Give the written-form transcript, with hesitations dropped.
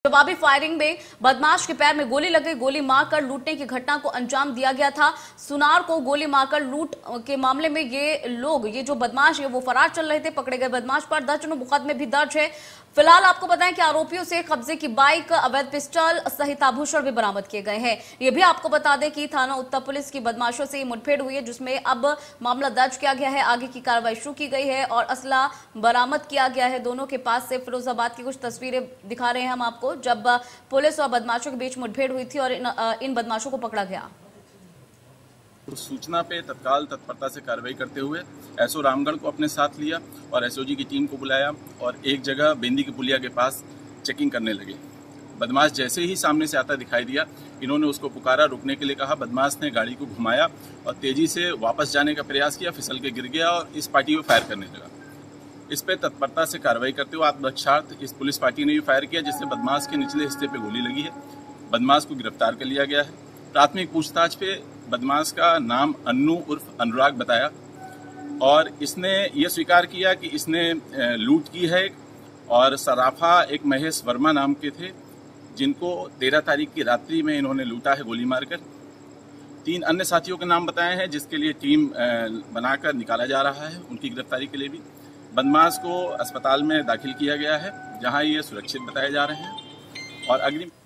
जवाबी फायरिंग में बदमाश के पैर में गोली लग गई। गोली मारकर लूटने की घटना को अंजाम दिया गया था। सुनार को गोली मारकर लूट के मामले में ये जो बदमाश है वो फरार चल रहे थे। पकड़े गए बदमाश पर दर्जनों मुकदमे भी दर्ज है। फिलहाल आपको बताएं कि आरोपियों से कब्जे की बाइक, अवैध पिस्टल सहित आभूषण भी बरामद किए गए हैं। ये भी आपको बता दें कि थाना उत्तर पुलिस की बदमाशों से मुठभेड़ हुई है, जिसमें अब मामला दर्ज किया गया है। आगे की कार्रवाई शुरू की गई है और असला बरामद किया गया है दोनों के पास से। फिरोजाबाद की कुछ तस्वीरें दिखा रहे हैं हम आपको, जब पुलिस और बदमाशों के बीच मुठभेड़ हुई थी और इन बदमाशों को पकड़ा गया। सूचना पे तत्काल तत्परता से कार्रवाई करते हुए एसओ रामगढ़ को अपने साथ लिया और एसओजी की टीम को बुलाया और एक जगह बेंदी की पुलिया के पास चेकिंग करने लगे। बदमाश जैसे ही सामने से आता दिखाई दिया, इन्होंने उसको पुकारा, रुकने के लिए कहा। बदमाश ने गाड़ी को घुमाया और तेजी से वापस जाने का प्रयास किया, फिसल के गिर गया और इस पार्टी को फायर करने लगा। इस पे तत्परता से कार्रवाई करते हुए आत्मरक्षार्थ इस पुलिस पार्टी ने भी फायर किया, जिससे बदमाश के निचले हिस्से पे गोली लगी है। बदमाश को गिरफ्तार कर लिया गया है। प्राथमिक पूछताछ पे बदमाश का नाम अन्नू उर्फ अनुराग बताया और इसने ये स्वीकार किया कि इसने लूट की है और सराफा एक महेश वर्मा नाम के थे, जिनको 13 तारीख की रात्रि में इन्होंने लूटा है गोली मारकर। 3 अन्य साथियों के नाम बताए हैं, जिसके लिए टीम बनाकर निकाला जा रहा है उनकी गिरफ्तारी के लिए भी। बदमाश को अस्पताल में दाखिल किया गया है, जहां ये सुरक्षित बताए जा रहे हैं और अग्रिम